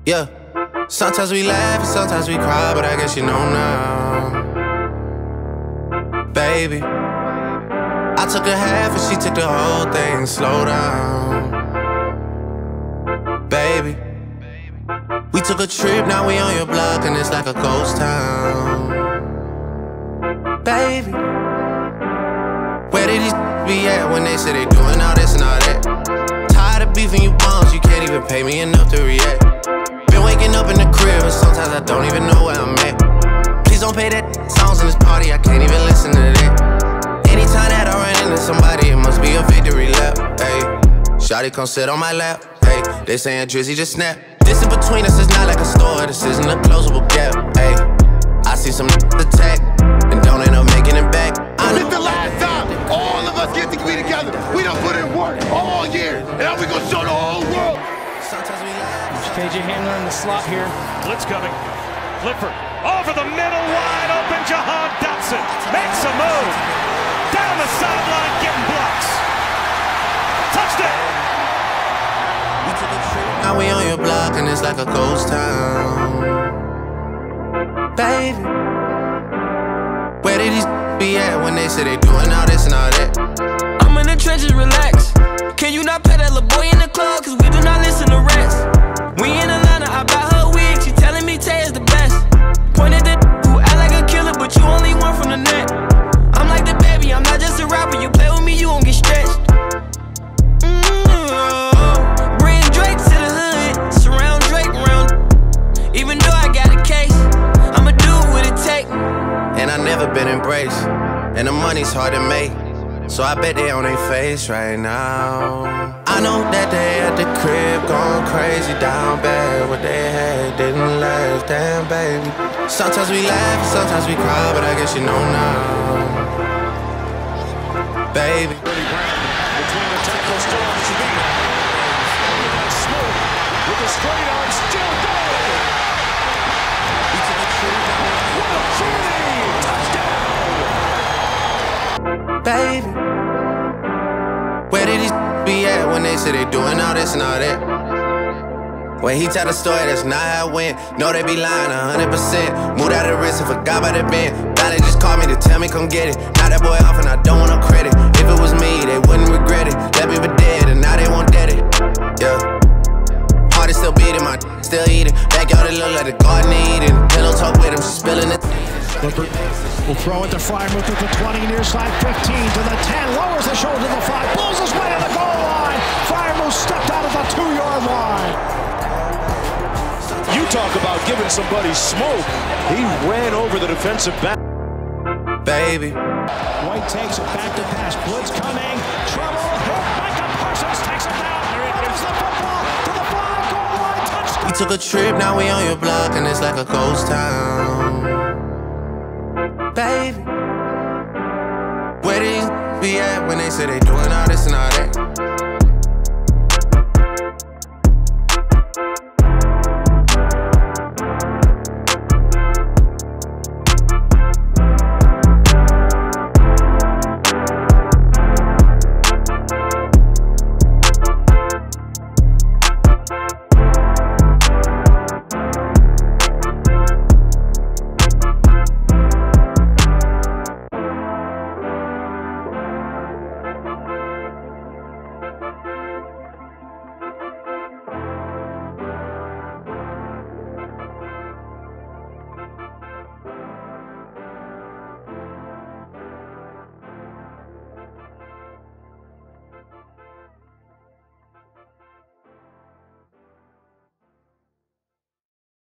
Yeah, sometimes we laugh and sometimes we cry, but I guess you know now. Baby, I took a half and she took the whole thing. Slow down. Baby, we took a trip, now we on your block and it's like a ghost town. Baby, where did these be at when they say they doing all this and all that? Tired of beefing you bums, you can't even pay me enough to react. Been waking up in the crib and sometimes I don't even know where I'm at. Please don't play that songs in this party, I can't even listen to that. Anytime that I run into somebody, it must be a victory lap. Ayy, shawty come sit on my lap. Ayy, they saying Drizzy just snap. This in between us is not like a store, this isn't a closable gap. Ayy, I see some attack and don't end up making it back. It's the last time all of us get to be together. We done put in work all year, and now we gonna show the whole world. KJ Hamler in the slot here. Blitz coming. Clifford over the middle, wide open. Jahan Dotson makes a move. Down the sideline, getting blocks. Touchdown. Now we on your block and it's like a ghost town. Baby, where did these be at when they say they doing all this and all that? I'm in the trenches, relax. Can you not pet that little boy in the club? Cause we do not listen to rest. We in Atlanta, I buy her wig. She telling me Tay is the best. Pointed at who act like a killer, but you only one from the net. I'm like the baby, I'm not just a rapper. You play with me, you gon' get stretched. Bring Drake to the hood, surround Drake around. Even though I got a case, I'ma do what it take. And I never been embraced, and the money's hard to make, so I bet they on their face right now. I know that they at the crib going crazy, down bad. What they had didn't last, damn baby. Sometimes we laugh, sometimes we cry, but I guess you know now. Baby, Between the tackles, still on his feet. Smooth with the straight arm, still going. What a shooting! Touchdown! baby, where did these be at when they say they doing all this and all that? When he tell the story, that's not how it went. No, they be lying 100%. Moved out of the wrist and forgot about the bend. Now they just called me to tell me come get it. Now that boy off and I don't want no credit. If it was me, they wouldn't regret it. Left me for dead and now they won't dead it. Yeah. Heart is still beating, my still eating. Backyard it look like the Garden of Eden. Pillow talk with him, she spilling it. Clifford will throw it to Freiermuth at the 20, near side 15 to the 10, lowers the shoulder to the 5, pulls his way to the goal line. Freiermuth stepped out of the 2-yard line. You talk about giving somebody smoke. He ran over the defensive back. Baby, White takes it back to pass, blitz coming, trouble, hit, Micah Parsons takes it down, delivers the football to the 5-goal line, touchdown. we took a trip, now we on your block and it's like a ghost town. Baby, where did these be at when they say they doing all this and all that?